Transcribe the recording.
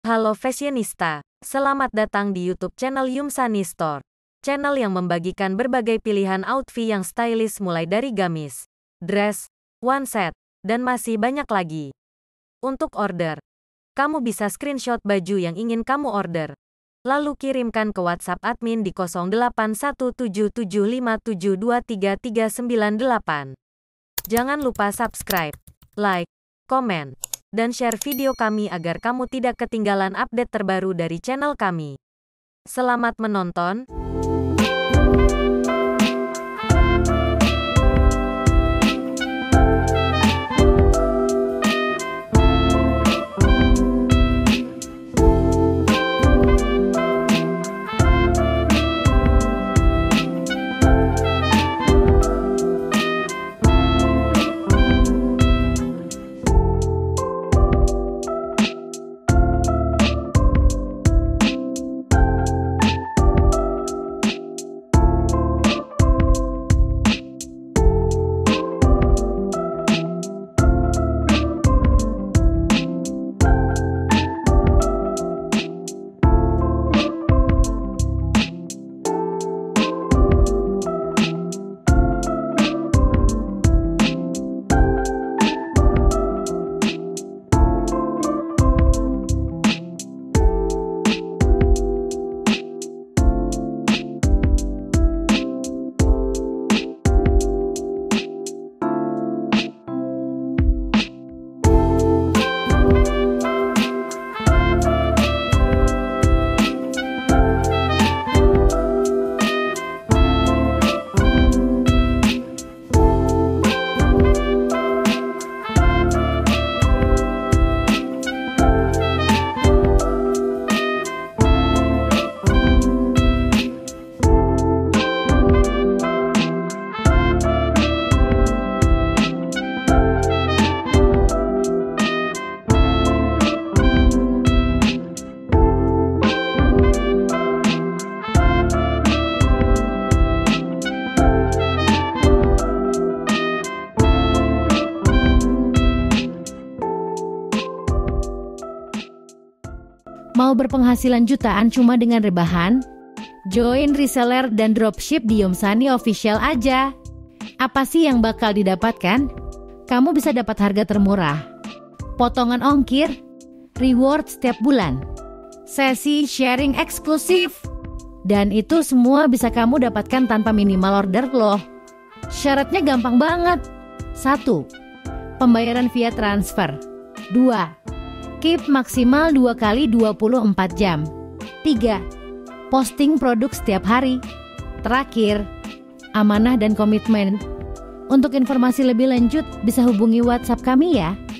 Halo fashionista, selamat datang di YouTube channel Yumsani Store. Channel yang membagikan berbagai pilihan outfit yang stylish mulai dari gamis, dress, one set, dan masih banyak lagi. Untuk order, kamu bisa screenshot baju yang ingin kamu order. Lalu kirimkan ke WhatsApp admin di 081775723398. Jangan lupa subscribe, like, komen, dan share video kami agar kamu tidak ketinggalan update terbaru dari channel kami. Selamat menonton! Mau berpenghasilan jutaan cuma dengan rebahan? Join reseller dan dropship di Yumsani Official aja. Apa sih yang bakal didapatkan? Kamu bisa dapat harga termurah, potongan ongkir, reward setiap bulan, sesi sharing eksklusif, dan itu semua bisa kamu dapatkan tanpa minimal order loh. Syaratnya gampang banget. 1. Pembayaran via transfer. 2. Keep maksimal 2 kali 24 jam. 3. Posting produk setiap hari. Terakhir, amanah dan komitmen. Untuk informasi lebih lanjut bisa hubungi WhatsApp kami ya.